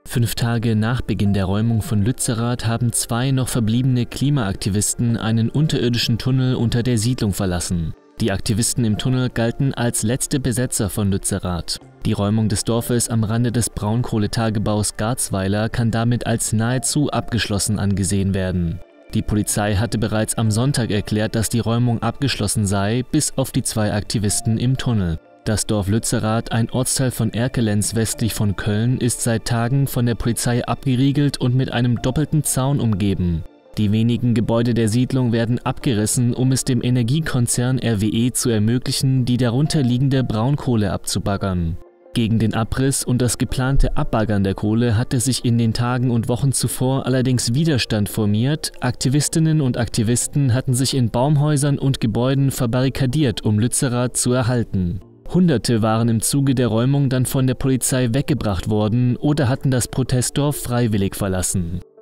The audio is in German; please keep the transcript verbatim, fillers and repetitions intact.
Fünf Tage nach Beginn der Räumung von Lützerath haben zwei noch verbliebene Klimaaktivisten einen unterirdischen Tunnel unter der Siedlung verlassen. Die Aktivisten im Tunnel galten als letzte Besetzer von Lützerath. Die Räumung des Dorfes am Rande des Braunkohletagebaus Garzweiler kann damit als nahezu abgeschlossen angesehen werden. Die Polizei hatte bereits am Sonntag erklärt, dass die Räumung abgeschlossen sei, bis auf die zwei Aktivisten im Tunnel. Das Dorf Lützerath, ein Ortsteil von Erkelenz westlich von Köln, ist seit Tagen von der Polizei abgeriegelt und mit einem doppelten Zaun umgeben. Die wenigen Gebäude der Siedlung werden abgerissen, um es dem Energiekonzern R W E zu ermöglichen, die darunter liegende Braunkohle abzubaggern. Gegen den Abriss und das geplante Abbaggern der Kohle hatte sich in den Tagen und Wochen zuvor allerdings Widerstand formiert. Aktivistinnen und Aktivisten hatten sich in Baumhäusern und Gebäuden verbarrikadiert, um Lützerath zu erhalten. Hunderte waren im Zuge der Räumung dann von der Polizei weggebracht worden oder hatten das Protestdorf freiwillig verlassen.